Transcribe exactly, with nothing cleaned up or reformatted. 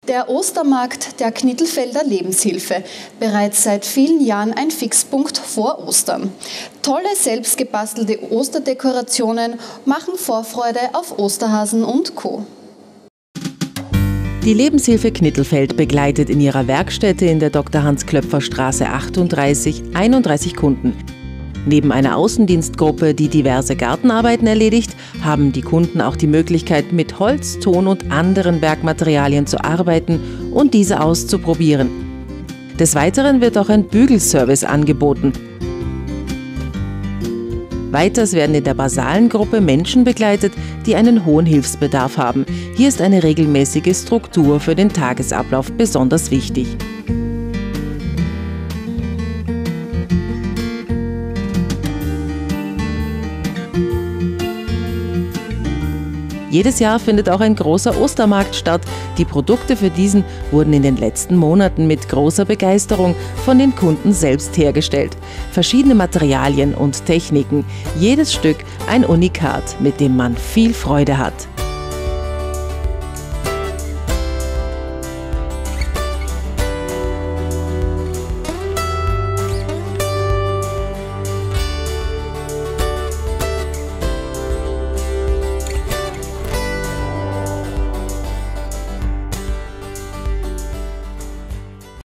Der Ostermarkt der Knittelfelder Lebenshilfe, bereits seit vielen Jahren ein Fixpunkt vor Ostern. Tolle selbstgebastelte Osterdekorationen machen Vorfreude auf Osterhasen und Co. Die Lebenshilfe Knittelfeld begleitet in ihrer Werkstätte in der Doktor Hans-Klöpfer-Straße achtunddreißig einunddreißig Kunden. Neben einer Außendienstgruppe, die diverse Gartenarbeiten erledigt, haben die Kunden auch die Möglichkeit, mit Holz, Ton und anderen Bergmaterialien zu arbeiten und diese auszuprobieren. Des Weiteren wird auch ein Bügelservice angeboten. Weiters werden in der basalen Gruppe Menschen begleitet, die einen hohen Hilfsbedarf haben. Hier ist eine regelmäßige Struktur für den Tagesablauf besonders wichtig. Jedes Jahr findet auch ein großer Ostermarkt statt. Die Produkte für diesen wurden in den letzten Monaten mit großer Begeisterung von den Kunden selbst hergestellt. Verschiedene Materialien und Techniken, jedes Stück ein Unikat, mit dem man viel Freude hat.